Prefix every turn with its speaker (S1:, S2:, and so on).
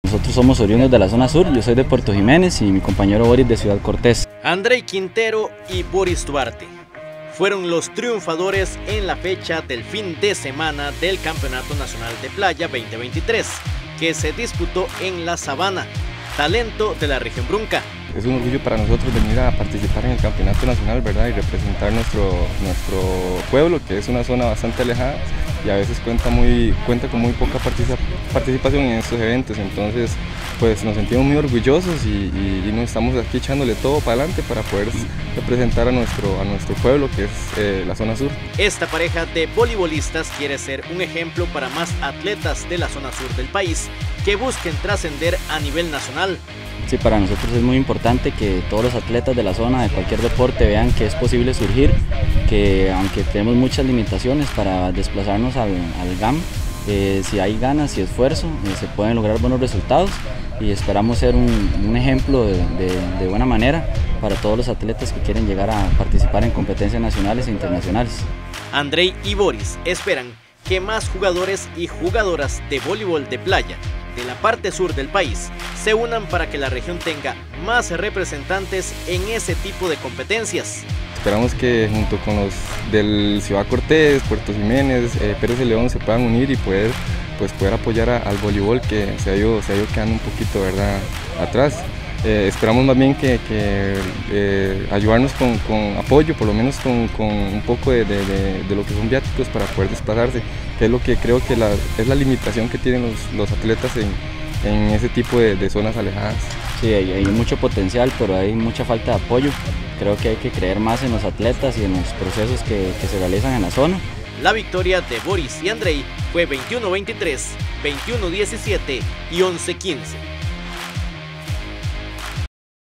S1: Nosotros somos oriundos de la zona sur, yo soy de Puerto Jiménez y mi compañero Boris de Ciudad Cortés.
S2: Andrei Quintero y Boris Duarte fueron los triunfadores en la fecha del fin de semana del Campeonato Nacional de Playa 2023, que se disputó en La Sabana, talento de la región Brunca.
S3: Es un orgullo para nosotros venir a participar en el campeonato nacional, ¿verdad? Y representar nuestro pueblo, que es una zona bastante alejada y a veces cuenta con muy poca participación en estos eventos. Entonces, pues nos sentimos muy orgullosos y nos estamos aquí echándole todo para adelante para poder representar a nuestro pueblo, que es la zona sur.
S2: Esta pareja de voleibolistas quiere ser un ejemplo para más atletas de la zona sur del país que busquen trascender a nivel nacional.
S1: Sí, para nosotros es muy importante que todos los atletas de la zona, de cualquier deporte, vean que es posible surgir, que aunque tenemos muchas limitaciones para desplazarnos al GAM, si hay ganas y esfuerzo, se pueden lograr buenos resultados y esperamos ser un ejemplo de buena manera para todos los atletas que quieren llegar a participar en competencias nacionales e internacionales.
S2: Andrei y Boris esperan que más jugadores y jugadoras de voleibol de playa de la parte sur del país se unan para que la región tenga más representantes en ese tipo de competencias.
S3: Esperamos que junto con los del Ciudad Cortés, Puerto Jiménez, Pérez de León se puedan unir y poder apoyar al voleibol, que se ha ido quedando un poquito, ¿verdad?, atrás. Esperamos más bien que ayudarnos con apoyo, por lo menos con un poco de lo que son viáticos para poder desplazarse, que es lo que creo que es la limitación que tienen los atletas en ese tipo de zonas alejadas.
S1: Sí, hay mucho potencial, pero hay mucha falta de apoyo. Creo que hay que creer más en los atletas y en los procesos que se realizan en la zona.
S2: La victoria de Boris y Andrei fue 21-23, 21-17 y 11-15.